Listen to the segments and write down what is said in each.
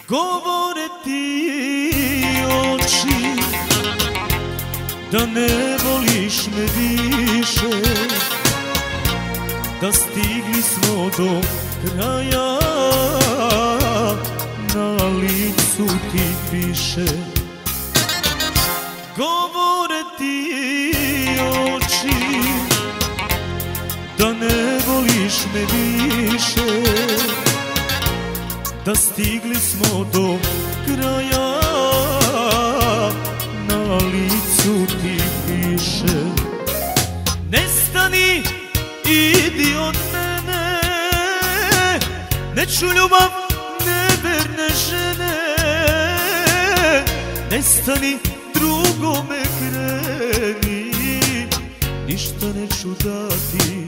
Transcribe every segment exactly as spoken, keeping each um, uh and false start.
Govore ti oči da ne voliš me više, da stigli smo do kraja, na licu ti piše. Govore ti oči da ne voliš me više, da stigli smo do kraja, na licu ti piše. Nestani, idi od mene, neću ljubav neverne žene. Nestani, drugome kreni, ništa neću dati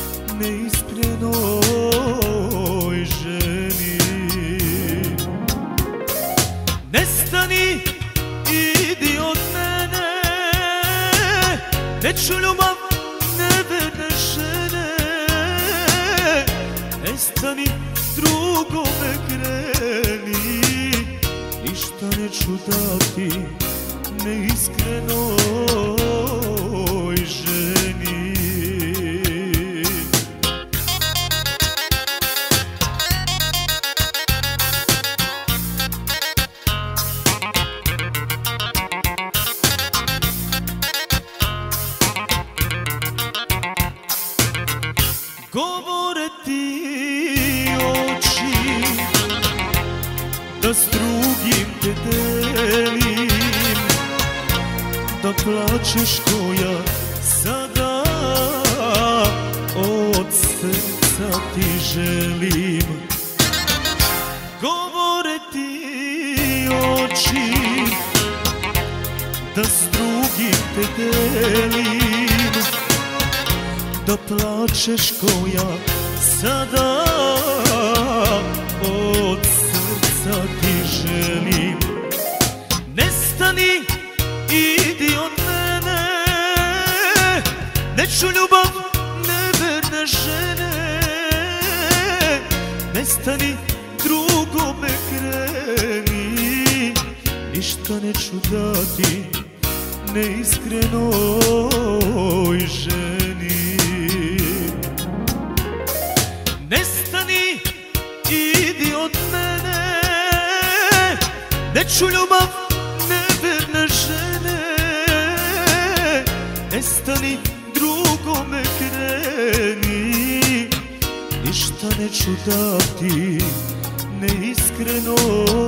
neiskrenoj ženi. Nestani, idi od mene, neću ljubav neverne žene. Nestani, drugome kreni, ništa neću dati neiskrenoj ženi. Govore ti oči da s drugim te delim, da plačeš ko ja sada, od srca ti želim. Govore ti oči da s drugim te delim, da plačeš ko ja sada, od srca ti želim. Nestani, idi od mene, neću ljubav neverne žene. Nestani, drugome kreni, ništa neću dati neiskrenoj ženi. Nestani, idi od mene, neću ljubav neverne žene. Nestani, drugome kreni, ništa neću dati neiskrenoj